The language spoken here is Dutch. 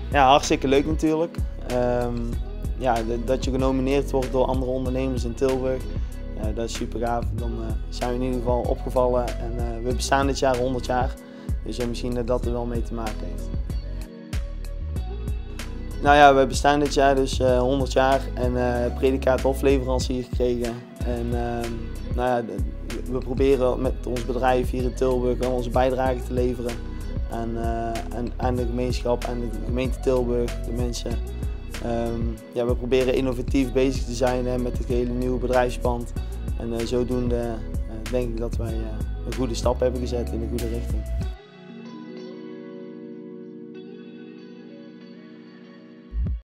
Ja, hartstikke leuk natuurlijk. Ja, dat je genomineerd wordt door andere ondernemers in Tilburg, dat is super gaaf. Dan zijn we in ieder geval opgevallen en we bestaan dit jaar 100 jaar. Dus misschien dat dat er wel mee te maken heeft. Nou ja, we bestaan dit jaar dus 100 jaar en predicaat hofleverancier gekregen. En nou ja, we proberen met ons bedrijf hier in Tilburg wel onze bijdrage te leveren aan de gemeenschap, aan de gemeente Tilburg, de mensen. Ja, we proberen innovatief bezig te zijn met het hele nieuwe bedrijfspand. En zodoende denk ik dat wij een goede stap hebben gezet in de goede richting.